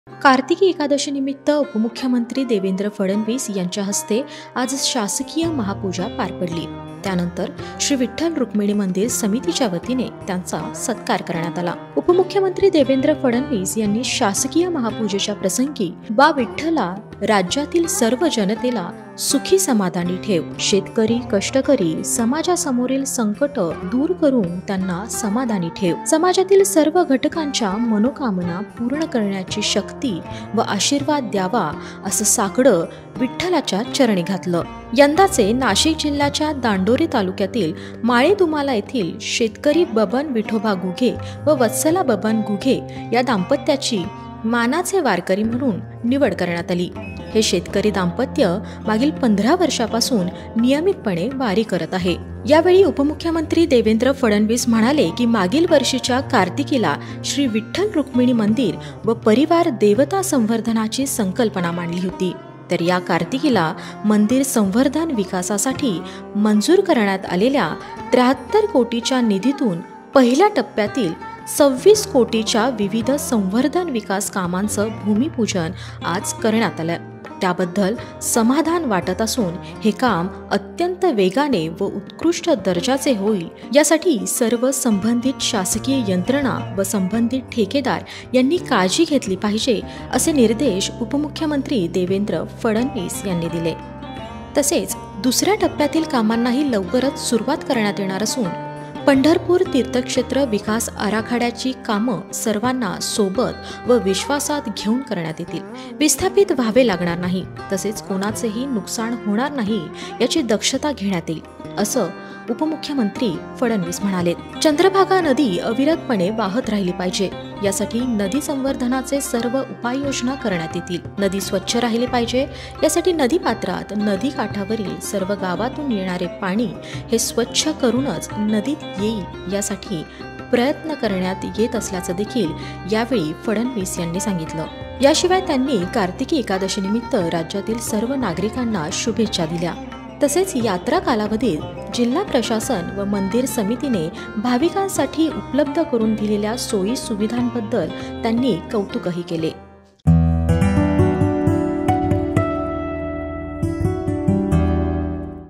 कार्तिकी एकादशी निमित्त उपमुख्यमंत्री देवेंद्र फडणवीस यांच्या हस्ते आज शासकीय महापूजा पार पडली। त्यानंतर श्री विठ्ठल रुक्मिणी मंदिर समितीच्या वतीने त्यांचा सत्कार करण्यात आला। उपमुख्यमंत्री देवेंद्र फडणवीस यांनी शासकीय महापूजेच्या प्रसंगी बा विठ्ठला राज्यातील सर्व जनतेला सुखी समाधानी ठेव, शेतकरी कष्टकरी समाजासमोरील संकट दूर करून त्यांना समाधानी ठेव, समाजातील सर्व घटकांच्या मनोकामना पूर्ण करण्याची शक्ती व आशीर्वाद द्यावा असं साकडं विठ्ठलाच्या चरणी घातलं। यंदाचे नाशिक जिल्ह्याच्या दांडोरी तालुक्यातील माळेदुमाला येथील शेतकरी बबन विठोबा गुघे व वत्सला बबन गुघे या दाम्पत्याची मानाचे वारकरी म्हणून निवड करण्यात आली। हे शेतकरी दाम्पत्य मागील 15 वर्षापासून नियमितपणे वारी करत आहे। यावेळी उपमुख्यमंत्री देवेंद्र फडणवीस म्हणाले की मागील वर्षीच्या कार्तिकीला श्री विठ्ठल रुक्मिणी मंदिर व परिवार देवता संवर्धनाची संकल्पना मांडली होती, तर या कार्तिकीला मंदिर संवर्धन विकासासाठी मंजूर करण्यात आलेल्या 73 कोटीच्या निधीतून पहिल्या टप्प्यातील 26 कोटीच्या विविध संवर्धन विकास कामांचं भूमिपूजन आज करण्यात आलं। त्याबद्दल समाधान वाटत असून हे काम अत्यंत वेगाने व उत्कृष्ट दर्जाचे होईल यासाठी सर्व संबंधित शासकीय यंत्रणा व संबंधित ठेकेदार यांनी काळजी घेतली पाहिजे असे निर्देश उपमुख्यमंत्री देवेंद्र फडणवीस यांनी दिले। तसेच दुसऱ्या टप्प्यातील कामांनाही लवकरच सुरुवात करण्यात येणार असून पंढरपूर तीर्थक्षेत्र विकास आराखड्याची कामं सर्वांना सोबत व विश्वासात घेऊन करण्यात येतील। विस्थापित व्हावे लागणार नाही, तसेच कोणाचेही नुकसान होणार नाही याची दक्षता घेण्यात येईल असं उपमुख्यमंत्री फडणवीस म्हणाले। चंद्रभागा नदी अविरतपणे वाहत राहिली पाहिजे, यासाठी नदी संवर्धनाचे सर्व उपाययोजना करण्यात येतील। नदी स्वच्छ राहिली पाहिजे, यासाठी नदीपात्रात नदी काठावरील सर्व गावातून येणारे पाणी हे स्वच्छ करूनच नदीत येईल यासाठी प्रयत्न करण्यात येत असल्याचं देखील यावेळी फडणवीस यांनी सांगितलं। याशिवाय त्यांनी कार्तिकी एकादशी निमित्त राज्यातील सर्व नागरिकांना शुभेच्छा दिल्या। तसेच यात्रा कालावधीत जिल्हा प्रशासन व मंदिर समितीने भाविकांसाठी उपलब्ध करून दिलेल्या सोयी सुविधांबद्दल त्यांनी कौतुकही केले।